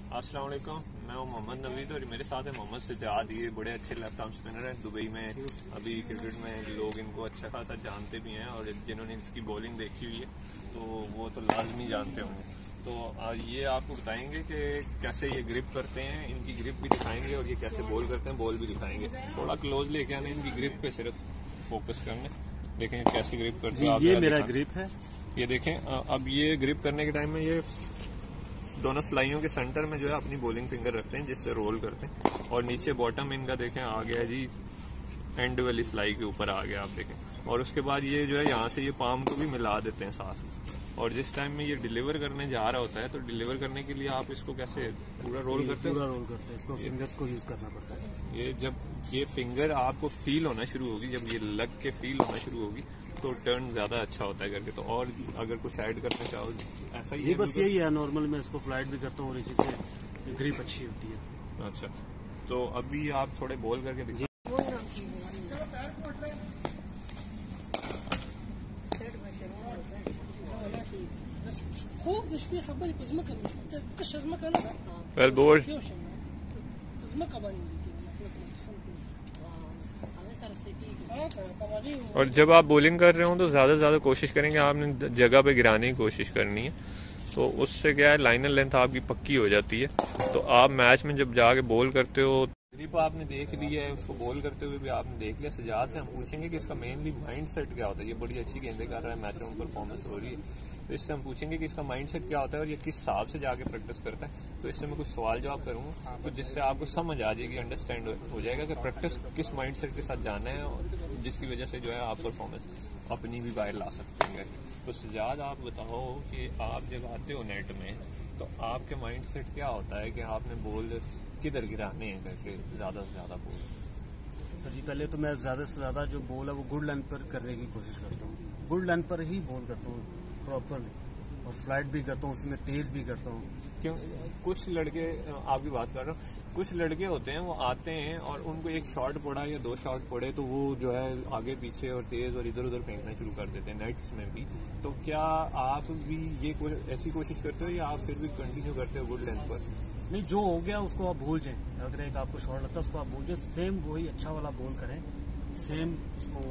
अस्सलाम वालेकुम, मैं हूं मोहम्मद नवीद और मेरे साथ है मोहम्मद सजाद। ये बड़े अच्छे लेफ्ट आर्म स्पिनर हैं। दुबई में अभी क्रिकेट में लोग इनको अच्छा खासा जानते भी हैं और जिन्होंने इसकी बॉलिंग देखी हुई है तो वो तो लाजमी जानते होंगे। तो ये आपको बताएंगे कि कैसे ये ग्रिप करते हैं, इनकी ग्रिप भी दिखाएंगे और ये कैसे बॉल करते हैं, बॉल भी दिखाएंगे। थोड़ा क्लोज लेके आने, इनकी ग्रिप पे सिर्फ फोकस करने, देखें कैसे ग्रिप करते हैं। ये मेरा ग्रिप है, ये देखें। अब ये ग्रिप करने के टाइम में ये दोनों फ्लाइयों के सेंटर में जो है अपनी बॉलिंग फिंगर रखते हैं जिससे रोल करते हैं, और नीचे बॉटम इनका देखें आ गया जी, एंड वाली स्लाई के ऊपर आ गया आप देखें। और उसके बाद ये जो है यहाँ से ये पाम को भी मिला देते हैं साथ। और जिस टाइम में ये डिलीवर करने जा रहा होता है तो डिलीवर करने के लिए आप इसको कैसे पूरा रोल करते हैं? पूरा रोल करते हैं, इसको फिंगर्स को यूज करना पड़ता है। ये जब ये फिंगर आपको फील होना शुरू होगी, जब ये लग के फील होना शुरू होगी तो टर्न ज्यादा अच्छा होता है करके। तो और अगर कुछ ऐड करना चाहो ऐसा ही ये बस यही है। नॉर्मल मैं इसको फ्लाइट भी करता हूँ और इसी से ग्रिप अच्छी होती है। अच्छा, तो अभी आप थोड़े बॉल करके देखिए। Well bowled. और जब आप बॉलिंग कर रहे हो तो ज्यादा से ज्यादा कोशिश करेंगे आपने जगह पे गिराने की कोशिश करनी है। तो उससे क्या है, लाइनर लेंथ आपकी पक्की हो जाती है। तो आप मैच में जब जाके बॉल करते हो, ग्रिप आपने देख ली है, उसको बॉल करते हुए भी आपने देख लिया। सजाद से हम पूछेंगे कि इसका मेनली माइंड सेट क्या होता है। ये बड़ी अच्छी गेंदें कर रहा है, मैच में परफॉर्मेंस हो रही है, तो इससे हम पूछेंगे कि इसका माइंड सेट क्या होता है और ये किस हिसाब से जाके प्रैक्टिस करता है। तो इससे मैं कुछ सवाल जवाब करूंगा तो जिससे आपको समझ आ जाएगी, अंडरस्टैंड हो जाएगा कि प्रैक्टिस किस माइंड सेट के साथ जाना है, और जिसकी वजह से जो है आप परफॉर्मेंस अपनी भी बाहर ला सकते हैं। तो सजाद आप बताओ कि आप जब आते हो नेट में तो आपके माइंड सेट क्या होता है कि आपने बॉल किधर गिराने हैं करके, ज्यादा से ज्यादा बॉल? सर जी, पहले तो मैं ज्यादा से ज्यादा जो बॉल है वो गुड लेंथ पर करने की कोशिश करता हूँ। गुड लेंथ पर ही बॉल करता हूँ प्रॉपरली, और फ्लाइट भी करता हूँ, उसमें तेज भी करता हूँ। क्यों? कुछ लड़के, आपकी बात कर रहा हूँ, कुछ लड़के होते हैं वो आते हैं और उनको एक शॉट पड़ा या दो शॉट पड़े तो वो जो है आगे पीछे और तेज और इधर उधर फेंकना शुरू कर देते हैं नेट्स में भी। तो क्या आप भी ये ऐसी कोशिश करते हो या आप फिर भी कंटिन्यू करते हो गुड लेंथ पर? नहीं, जो हो गया उसको आप भूल जाएं। अगर एक आपको शॉट लगता है उसको आप भूल जाए, सेम वही अच्छा वाला बॉल करें, सेम उसको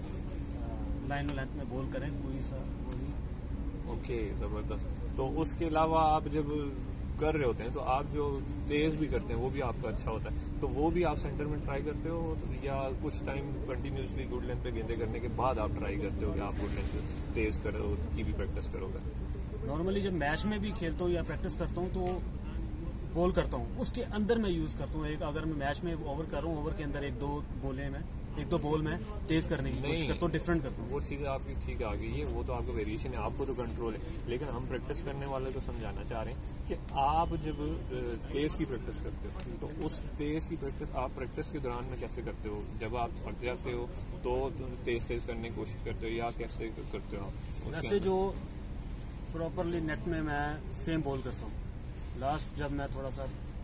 लाइन लेंथ में बॉल करें, कोई सा वही। ओके, जबरदस्त। तो उसके अलावा आप जब कर रहे होते हैं तो आप जो तेज भी करते हैं वो भी आपका अच्छा होता है, तो वो भी आप सेंटर में ट्राई करते हो या कुछ टाइम कंटिन्यूसली गुड लेंथ पे गेंदे करने के बाद आप ट्राई करते हो कि आप गुड लेंथ पे तेज करो की भी प्रैक्टिस करोगे? नॉर्मली जब मैच में भी खेलता हूँ या प्रैक्टिस करता हूँ तो बॉल करता हूँ, उसके अंदर मैं यूज करता हूँ। एक अगर मैं मैच में ओवर कर रहा हूँ, ओवर के अंदर एक दो बॉल में तेज करने की कोशिश करता हूँ, डिफरेंट करता हूँ। वो चीज़ आपकी ठीक आ गई है, वो तो आपका वेरिएशन है, आपको तो कंट्रोल है। लेकिन हम प्रैक्टिस करने वाले तो समझाना चाह रहे हैं कि आप जब तेज की प्रैक्टिस करते हो तो उस तेज की प्रैक्टिस आप प्रैक्टिस के दौरान में कैसे करते हो? जब आप थक जाते हो तो तेज करने की कोशिश करते हो या कैसे करते हो आप? वैसे जो प्रॉपरली नेट में मैं सेम बॉल करता हूँ। लास्ट जब मैं थोड़ा सा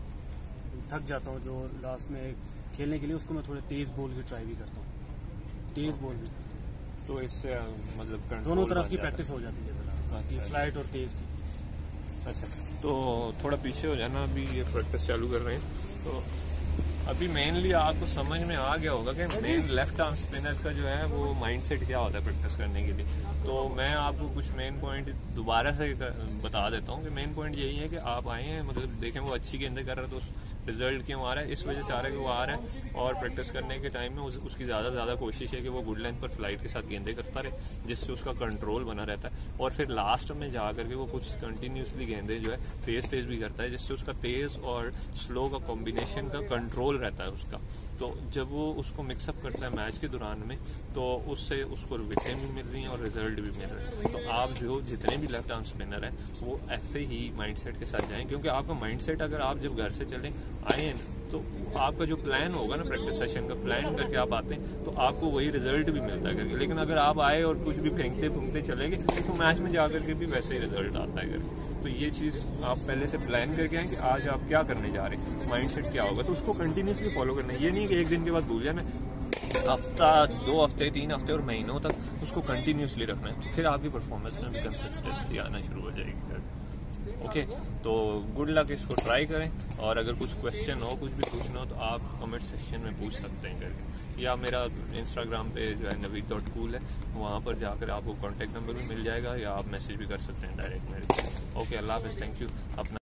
थक जाता हूँ, जो लास्ट में खेलने के लिए, उसको मैं थोड़े तेज बॉल की ट्राई भी करता हूँ, तेज बॉल भी। तो इससे मतलब दोनों तरफ की प्रैक्टिस हो जाती है, अच्छा, फ्लाइट और तेज की। अच्छा, तो थोड़ा पीछे हो जाना, अभी ये प्रैक्टिस चालू कर रहे हैं। तो अभी मेनली आपको समझ में आ गया होगा कि मेन लेफ्ट आर्म स्पिनर का जो है वो माइंडसेट क्या होता है प्रैक्टिस करने के लिए। तो मैं आपको कुछ मेन पॉइंट दोबारा से बता देता हूँ कि मेन पॉइंट यही है कि आप आए हैं, मतलब देखें वो अच्छी गेंदें कर रहा है तो रिजल्ट क्यों आ रहा है, इस वजह से आ रहा है कि वो आ रहा है। और प्रैक्टिस करने के टाइम में उसकी ज़्यादा कोशिश है कि वो गुड लेंथ पर फ्लाइट के साथ गेंदें करता रहे, जिससे उसका कंट्रोल बना रहता है। और फिर लास्ट में जा करके वो कुछ कंटिन्यूसली गेंदें जो है तेज भी करता है, जिससे उसका तेज और स्लो का कॉम्बिनेशन का कंट्रोल रहता है उसका। तो जब वो उसको मिक्सअप करता है मैच के दौरान में तो उससे उसको विकेट भी मिल रही हैं और रिजल्ट भी मिल रहे हैं। तो आप जो जितने भी लेफ्ट आर्म स्पिनर हैं वो ऐसे ही माइंडसेट के साथ जाएं, क्योंकि आपका माइंडसेट अगर आप जब घर से चलें आए तो आपका जो प्लान होगा ना प्रैक्टिस सेशन का, प्लान करके आप आते हैं तो आपको वही रिजल्ट भी मिलता है करके। लेकिन अगर आप आए और कुछ भी फेंकते फूंकते चले गए तो मैच में जाकर के भी वैसे ही रिजल्ट आता है करके। तो ये चीज़ आप पहले से प्लान करके आए कि आज आप क्या करने जा रहे हैं, माइंडसेट क्या होगा, तो उसको कंटिन्यूसली फॉलो करना है। ये नहीं कि एक दिन के बाद भूल जाना, हफ्ता 2 हफ्ते 3 हफ्ते और महीनों तक उसको कंटिन्यूसली रखना है, तो फिर आपकी परफॉर्मेंस में भी कंसिस्टेंसी आना शुरू हो जाएगी। ओके, तो गुड लक, इसको ट्राई करें। और अगर कुछ क्वेश्चन हो, कुछ भी पूछना हो, तो आप कमेंट सेक्शन में पूछ सकते हैं करके, या मेरा इंस्टाग्राम पे जो है naveed.cool है, वहाँ पर जाकर आपको कॉन्टेक्ट नंबर भी मिल जाएगा, या आप मैसेज भी कर सकते हैं डायरेक्ट मेरे को। ओके, अल्लाह हाफ़िज़, थैंक यू। अपना